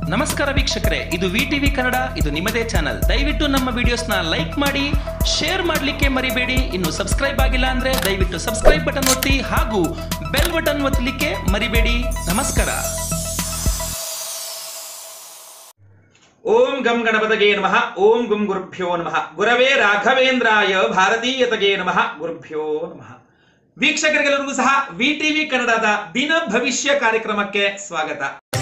ನಮಸ್ಕಾರ ವೀಕ್ಷಕರೇ, ಇದು ವಿಟಿವಿ ಕನ್ನಡ, ಇದು ನಿಮ್ಮದೇ ಚಾನಲ್. ದಯವಿಟ್ಟು ನಮ್ಮ ವಿಡಿಯೋಸ್ನ ಲೈಕ್ ಮಾಡಿ, ಶೇರ್ ಮಾಡಲಿಕ್ಕೆ ಮರಿಬೇಡಿ. ಇನ್ನು ಸಬ್ಸ್ಕ್ರೈಬ್ ಆಗಿಲ್ಲ ಅಂದ್ರೆ ದಯವಿಟ್ಟು ಸಬ್ಸ್ಕ್ರೈಬ್ ಬಟನ್ ಒತ್ತಿ ಹಾಗೂ ಬೆಲ್ ಬಟನ್ ಒತ್ತಲಿಕ್ಕೆ ಮರಿಬೇಡಿ. ನಮಸ್ಕಾರ. ಓಂ ಗಂ ಗಣಪತಗೆ ನಮಃ. ಓಂ ಗುಂ ಗುರುಭ್ಯೋ ನಮಃ. ಗುರವೇ ರಾಘವೇಂದ್ರಾಯ ಭಾರತೀಯತಗೆ ನಮಃ. ಗುರುಭ್ಯೋ ನಮಃ. ವೀಕ್ಷಕರಿಗೆಲ್ಲರಿಗೂ ಸಹ ವಿಟಿವಿ ಕನ್ನಡದ ದಿನ ಭವಿಷ್ಯ ಕಾರ್ಯಕ್ರಮಕ್ಕೆ ಸ್ವಾಗತ.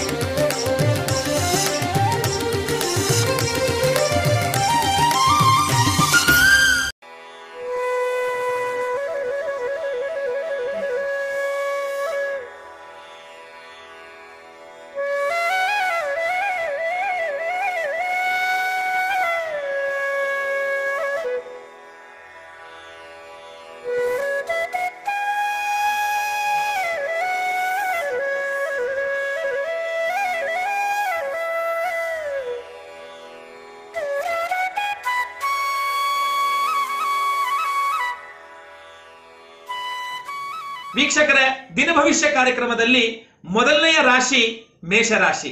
ವೀಕ್ಷಕರೇ, ದಿನ ಭವಿಷ್ಯ ಕಾರ್ಯಕ್ರಮದಲ್ಲಿ ಮೊದಲನೆಯ ರಾಶಿ ಮೇಷರಾಶಿ.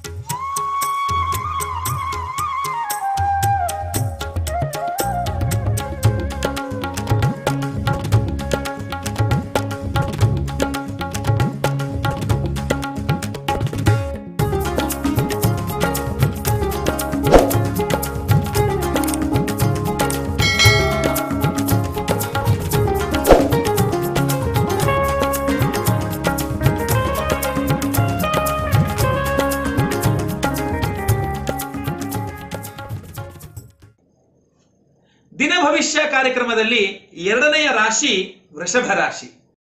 ದಿನ ಭವಿಷ್ಯ ಕಾರ್ಯಕ್ರಮದಲ್ಲಿ ಎರಡನೆಯ ರಾಶಿ ವೃಷಭ ರಾಶಿ.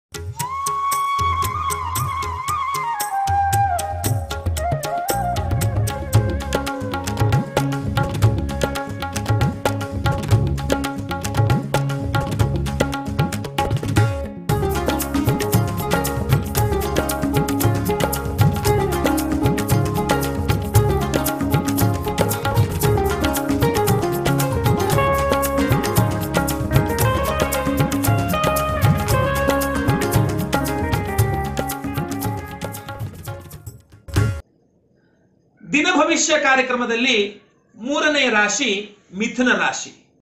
ದಿನ ಭವಿಷ್ಯ ಕಾರ್ಯಕ್ರಮದಲ್ಲಿ ಮೂರನೇ ರಾಶಿ ಮಿಥುನ ರಾಶಿ.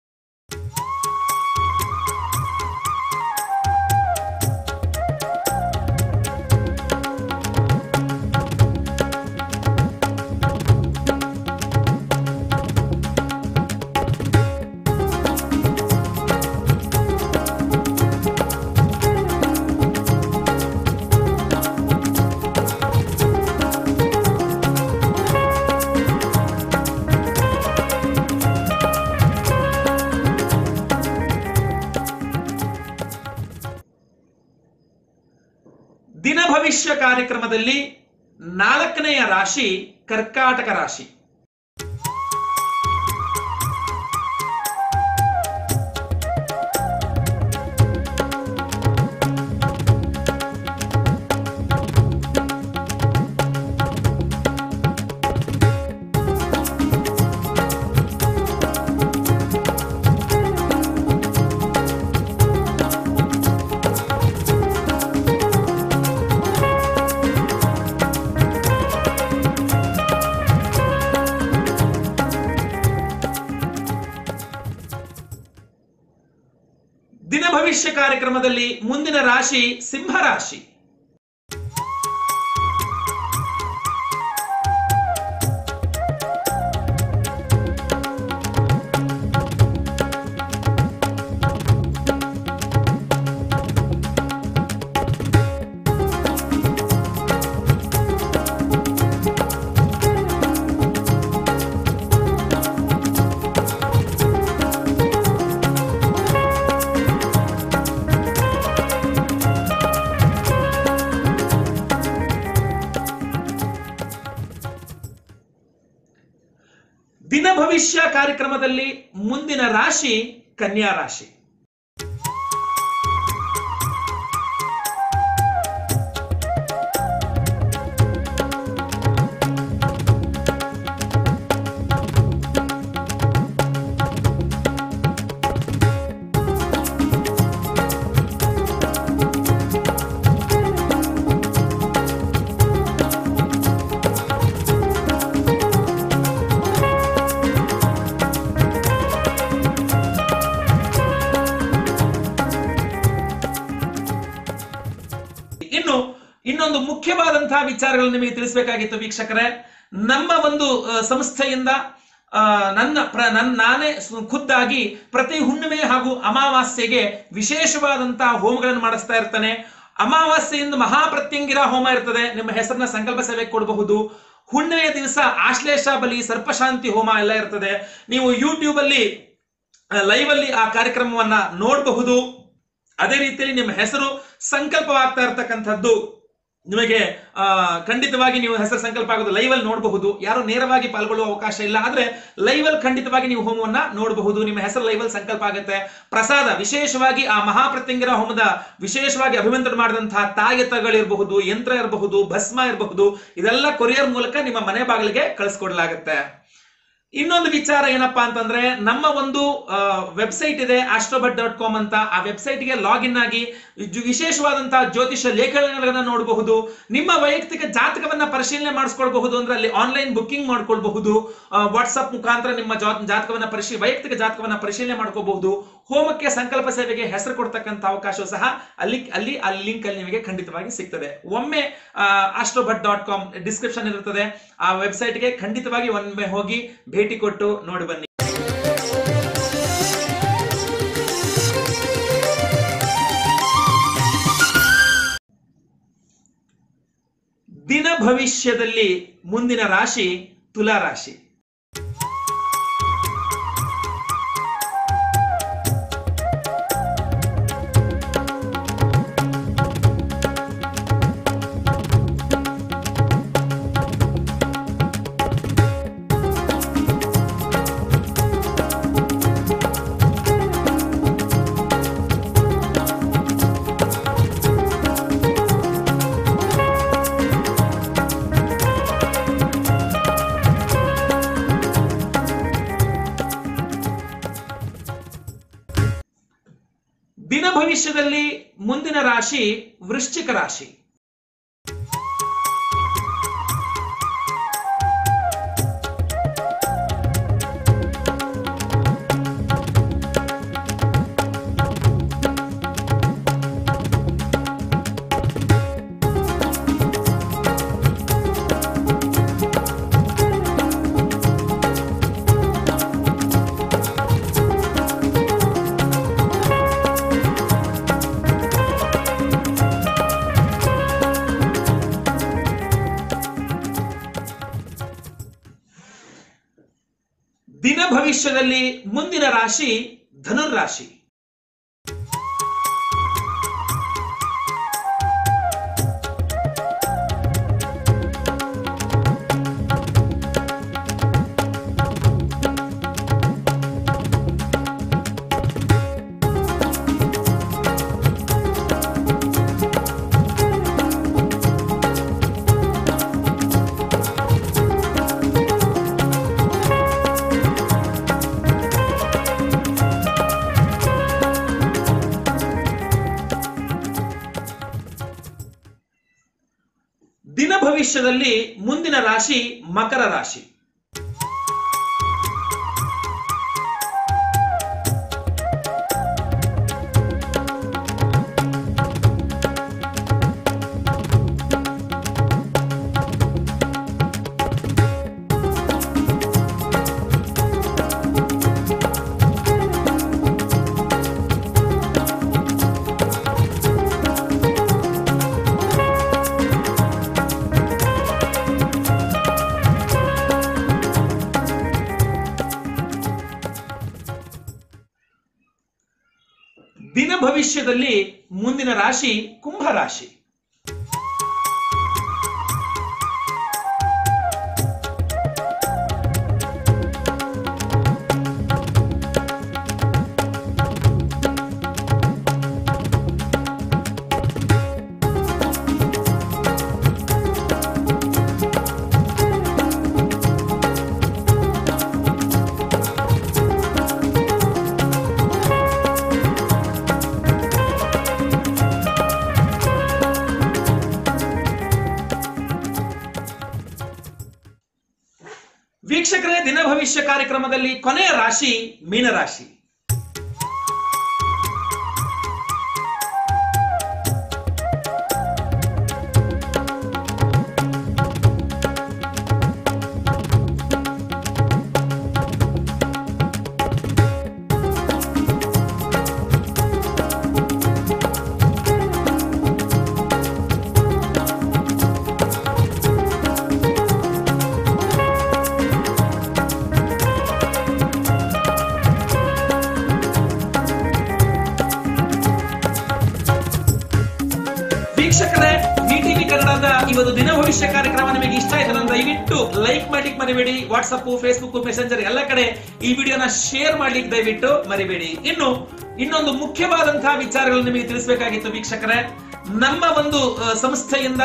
ದಿನ ಭವಿಷ್ಯ ಕಾರ್ಯಕ್ರಮದಲ್ಲಿ ನಾಲ್ಕನೆಯ ರಾಶಿ ಕರ್ಕಾಟಕ ರಾಶಿ. ದಿನ ಭವಿಷ್ಯ ಕಾರ್ಯಕ್ರಮದಲ್ಲಿ ಮುಂದಿನ ರಾಶಿ ಸಿಂಹ ರಾಶಿ. ದಿನ ಭವಿಷ್ಯ ಕಾರ್ಯಕ್ರಮದಲ್ಲಿ ಮುಂದಿನ ರಾಶಿ ಕನ್ಯಾ ರಾಶಿ. ವಿಚಾರಗಳನ್ನು ನಿಮಗೆ ತಿಳಿಸಬೇಕಾಗಿತ್ತು ವೀಕ್ಷಕರೇ. ನಮ್ಮ ಒಂದು ಸಂಸ್ಥೆಯಿಂದ ನಾನೇ ಖುದ್ದಾಗಿ ಪ್ರತಿ ಹುಣ್ಣಿಮೆ ಹಾಗೂ ಅಮಾವಾಸ್ಯೆಗೆ ವಿಶೇಷವಾದಂತಹ ಹೋಮಗಳನ್ನು ಮಾಡಿಸ್ತಾ ಇರ್ತಾನೆ. ಅಮಾವಾಸ್ಯೆಯಿಂದ ಮಹಾಪ್ರತ್ಯಂಗಿರ ಹೋಮ ಇರ್ತದೆ, ನಿಮ್ಮ ಹೆಸರನ್ನ ಸಂಕಲ್ಪ ಸೇವೆಗೆ ಕೊಡಬಹುದು. ಹುಣ್ಣಿಮೆಯ ದಿವಸ ಆಶ್ಲೇಷ ಬಲಿ, ಸರ್ಪಶಾಂತಿ ಹೋಮ ಎಲ್ಲ ಇರ್ತದೆ. ನೀವು ಯೂಟ್ಯೂಬ್ ಅಲ್ಲಿ ಲೈವ್ ಅಲ್ಲಿ ಆ ಕಾರ್ಯಕ್ರಮವನ್ನ ನೋಡಬಹುದು. ಅದೇ ರೀತಿಯಲ್ಲಿ ನಿಮ್ಮ ಹೆಸರು ಸಂಕಲ್ಪವಾಗ್ತಾ ಇರ್ತಕ್ಕಂಥದ್ದು ನಿಮಗೆ ಖಂಡಿತವಾಗಿ ನೀವು ಹೆಸರು ಸಂಕಲ್ಪ ಆಗೋದು ಲೈವ್ ಅಲ್ಲಿ ನೋಡಬಹುದು. ಯಾರು ನೇರವಾಗಿ ಪಾಲ್ಗೊಳ್ಳುವ ಅವಕಾಶ ಇಲ್ಲ, ಆದ್ರೆ ಲೈವ್ ಅಲ್ಲಿ ಖಂಡಿತವಾಗಿ ನೀವು ಹೋಮವನ್ನ ನೋಡಬಹುದು. ನಿಮ್ಮ ಹೆಸರು ಲೈವ್ ಅಲ್ಲಿ ಸಂಕಲ್ಪ ಆಗುತ್ತೆ. ಪ್ರಸಾದ ವಿಶೇಷವಾಗಿ ಆ ಮಹಾಪ್ರತ್ಯಂಗಿರ ಹೋಮದ ವಿಶೇಷವಾಗಿ ಅಭಿಮಂತ್ರಣ ಮಾಡಿದಂತಹ ತಾಯತಗಳಿರಬಹುದು, ಯಂತ್ರ ಇರಬಹುದು, ಭಸ್ಮ ಇರಬಹುದು, ಇದೆಲ್ಲ ಕೊರಿಯರ್ ಮೂಲಕ ನಿಮ್ಮ ಮನೆ ಬಾಗಿಲಿಗೆ ಕಳಿಸ್ಕೊಡ್ಲಾಗುತ್ತೆ. ಇನ್ನೊಂದು ವಿಚಾರ ಏನಪ್ಪಾ ಅಂತಂದ್ರೆ, ನಮ್ಮ ಒಂದು ವೆಬ್ಸೈಟ್ ಇದೆ astrobud.com ಅಂತ. ಆ ವೆಬ್ಸೈಟ್ಗೆ ಲಾಗಿನ್ ಆಗಿ ವಿಶೇಷವಾದಂತಹ ಜ್ಯೋತಿಷ ಲೇಖನಗಳನ್ನ ನೋಡಬಹುದು. ನಿಮ್ಮ ವೈಯಕ್ತಿಕ ಜಾತಕವನ್ನ ಪರಿಶೀಲನೆ ಮಾಡಿಸ್ಕೊಳ್ಬಹುದು. ಅಂದ್ರೆ ಅಲ್ಲಿ ಆನ್ಲೈನ್ ಬುಕ್ಕಿಂಗ್ ಮಾಡ್ಕೊಳ್ಬಹುದು. ವಾಟ್ಸ್ಆಪ್ ಮುಖಾಂತರ ನಿಮ್ಮ ವೈಯಕ್ತಿಕ ಜಾತಕವನ್ನ ಪರಿಶೀಲನೆ ಮಾಡ್ಕೋಬಹುದು. ಹೋಮಕ್ಕೆ ಸಂಕಲ್ಪ ಸೇವೆಗೆ ಹೆಸರು ಕೊಡ್ತಕ್ಕಂಥ ಅವಕಾಶ ಸಹ ಅಲ್ಲಿ ಲಿಂಕ್ ಅಲ್ಲಿ ನಿಮಗೆ ಖಂಡಿತವಾಗಿ ಸಿಗ್ತದೆ. ಒಮ್ಮೆ astrobud.com ಡಿಸ್ಕ್ರಿಪ್ಷನ್ ಇರುತ್ತದೆ, ಆ ವೆಬ್ಸೈಟ್ಗೆ ಖಂಡಿತವಾಗಿ ಒಮ್ಮೆ ಹೋಗಿ ಭೇಟಿ ಕೊಟ್ಟು ನೋಡಿ ಬನ್ನಿ. ದಿನ ಭವಿಷ್ಯದಲ್ಲಿ ಮುಂದಿನ ರಾಶಿ ತುಲಾ ರಾಶಿ. ದಿನ ಭವಿಷ್ಯದಲ್ಲಿ ಮುಂದಿನ ರಾಶಿ ವೃಶ್ಚಿಕ ರಾಶಿ. ದಿನ ಭವಿಷ್ಯದಲ್ಲಿ ಮುಂದಿನ ರಾಶಿ ಧನುರ್ರಾಶಿ. ದಿನ ಭವಿಷ್ಯದಲ್ಲಿ ಮುಂದಿನ ರಾಶಿ ಮಕರ ರಾಶಿ. ದಿನ ಭವಿಷ್ಯದಲ್ಲಿ ಮುಂದಿನ ರಾಶಿ ಕುಂಭ ರಾಶಿ. ವೀಕ್ಷಕರೇ, ದಿನ ಭವಿಷ್ಯ ಕಾರ್ಯಕ್ರಮದಲ್ಲಿ ಕೊನೆಯ ರಾಶಿ ಮೀನರಾಶಿ. ದಯವಿಟ್ಟು ಲೈಕ್ ಮಾಡ್ಲಿಕ್ಕೆ ಮರಿಬೇಡಿ. ವಾಟ್ಸ್ಆಪ್, ಫೇಸ್ಬುಕ್, ಮೆಸೆಂಜರ್ ಎಲ್ಲ ಕಡೆ ಈ ವಿಡಿಯೋನ ಶೇರ್ ಮಾಡ್ಲಿಕ್ಕೆ ದಯವಿಟ್ಟು ಮರಿಬೇಡಿ. ಇನ್ನೊಂದು ಮುಖ್ಯವಾದಂತಹ ವಿಚಾರಗಳನ್ನು ನಿಮಗೆ ತಿಳಿಸಬೇಕಾಗಿತ್ತು ವೀಕ್ಷಕರೇ. ನಮ್ಮ ಒಂದು ಸಂಸ್ಥೆಯಿಂದ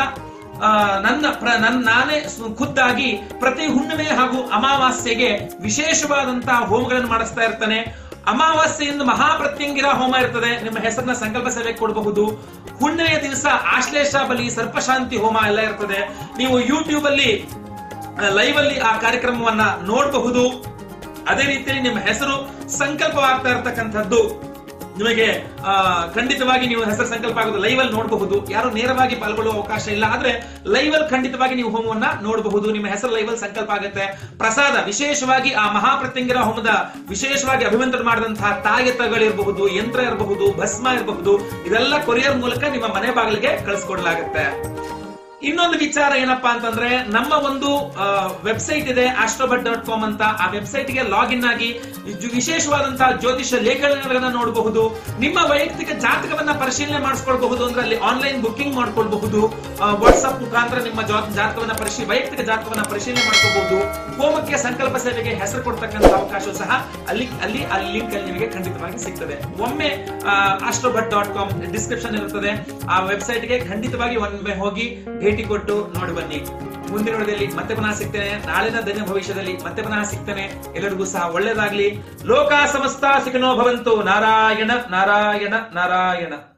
ನಾನೇ ಖುದ್ದಾಗಿ ಪ್ರತಿ ಹುಣ್ಣಿಮೆ ಹಾಗೂ ಅಮಾವಾಸ್ಯೆಗೆ ವಿಶೇಷವಾದಂತಹ ಹೋಮಗಳನ್ನು ಮಾಡಿಸ್ತಾ ಇರ್ತಾನೆ. ಅಮಾವಾಸ್ಯೆಯಿಂದ ಮಹಾಪ್ರತ್ಯಂಗಿರ ಹೋಮ ಇರ್ತದೆ, ನಿಮ್ಮ ಹೆಸರನ್ನ ಸಂಕಲ್ಪ ಸೇವೆಗೆ ಕೊಡಬಹುದು. ಹುಣ್ಣಿಮೆಯ ದಿವಸ ಆಶ್ಲೇಷ ಬಲಿ, ಸರ್ಪಶಾಂತಿ ಹೋಮ ಎಲ್ಲ ಇರ್ತದೆ. ನೀವು ಯೂಟ್ಯೂಬ್ ಅಲ್ಲಿ ಲೈವ್ ಅಲ್ಲಿ ಆ ಕಾರ್ಯಕ್ರಮವನ್ನ ನೋಡಬಹುದು. ಅದೇ ರೀತಿಯಲ್ಲಿ ನಿಮ್ಮ ಹೆಸರು ಸಂಕಲ್ಪವಾಗ್ತಾ ಇರ್ತಕ್ಕಂಥದ್ದು ನಿಮಗೆ ಖಂಡಿತವಾಗಿ ನೀವು ಹೆಸರು ಸಂಕಲ್ಪ ಆಗೋದು ಲೈವ್ ಅಲ್ಲಿ ನೋಡಬಹುದು. ಯಾರು ನೇರವಾಗಿ ಪಾಲ್ಗೊಳ್ಳುವ ಅವಕಾಶ ಇಲ್ಲ, ಆದ್ರೆ ಲೈವ್ ಅಲ್ಲಿ ಖಂಡಿತವಾಗಿ ನೀವು ಹೋಮವನ್ನ ನೋಡಬಹುದು. ನಿಮ್ಮ ಹೆಸರು ಲೈವ್ ಅಲ್ಲಿ ಸಂಕಲ್ಪ ಆಗುತ್ತೆ. ಪ್ರಸಾದ ವಿಶೇಷವಾಗಿ ಆ ಮಹಾಪ್ರತ್ಯಂಗಿರ ಹೋಮದ ವಿಶೇಷವಾಗಿ ಅಭಿಮಂತ್ರಣ ಮಾಡಿದಂತಹ ತಾಯತಗಳಿರಬಹುದು, ಯಂತ್ರ ಇರಬಹುದು, ಭಸ್ಮ ಇರಬಹುದು, ಇದೆಲ್ಲ ಕೊರಿಯರ್ ಮೂಲಕ ನಿಮ್ಮ ಮನೆ ಬಾಗಿಲಿಗೆ ಕಳಿಸ್ಕೊಡ್ಲಾಗುತ್ತೆ. ಇನ್ನೊಂದು ವಿಚಾರ ಏನಪ್ಪಾ ಅಂತಂದ್ರೆ, ನಮ್ಮ ಒಂದು ವೆಬ್ಸೈಟ್ ಇದೆ astrobud.com ಅಂತ. ಆ ವೆಬ್ಸೈಟ್ ಗೆ ಲಾಗಿನ್ ಆಗಿ ವಿಶೇಷವಾದಂತಹ ಜ್ಯೋತಿಷ ಲೇಖನಗಳನ್ನ ನೋಡಬಹುದು. ನಿಮ್ಮ ವೈಯಕ್ತಿಕ ಜಾತಕವನ್ನ ಪರಿಶೀಲನೆ ಮಾಡಿಸ್ಕೊಳ್ಬಹುದು. ಅಂದ್ರೆ ಅಲ್ಲಿ ಆನ್ಲೈನ್ ಬುಕಿಂಗ್ ಮಾಡ್ಕೊಳ್ಬಹುದು. ವಾಟ್ಸ್ಆಪ್ ಮುಖಾಂತರ ನಿಮ್ಮ ಜಾತಕವನ್ನ ವೈಯಕ್ತಿಕ ಜಾತಕವನ್ನ ಪರಿಶೀಲನೆ ಮಾಡ್ಕೋಬಹುದು. ಹೋಮಕ್ಕೆ ಸಂಕಲ್ಪ ಸೇವೆಗೆ ಹೆಸರು ಕೊಡ್ತಕ್ಕಂಥ ಅವಕಾಶ ಸಹ ಅಲ್ಲಿ ಲಿಂಕ್ ಅಲ್ಲಿ ನಿಮಗೆ ಖಂಡಿತವಾಗಿ ಸಿಗ್ತದೆ. ಒಮ್ಮೆ astrobud.com ಡಿಸ್ಕ್ರಿಪ್ಷನ್ ಇರುತ್ತದೆ. ಆ ವೆಬ್ಸೈಟ್ ಗೆ ಖಂಡಿತವಾಗಿ ಒಮ್ಮೆ ಹೋಗಿ ಭೇಟಿ ಕೊಟ್ಟು ನೋಡಿ ಬನ್ನಿ. ಮುಂದಿನ ವಿಡಿಯೋದಲ್ಲಿ ಮತ್ತೆ ಪುನಃ ಸಿಗ್ತೇನೆ. ನಾಳಿನ ದಿನ ಭವಿಷ್ಯದಲ್ಲಿ ಮತ್ತೆ ಪುನಃ ಸಿಗ್ತೇನೆ. ಎಲ್ಲರಿಗೂ ಸಹ ಒಳ್ಳೆಯದಾಗ್ಲಿ. ಲೋಕ ಸಮಸ್ತ ಸುಖಿನೋ ಭವಂತು. ನಾರಾಯಣ ನಾರಾಯಣ ನಾರಾಯಣ.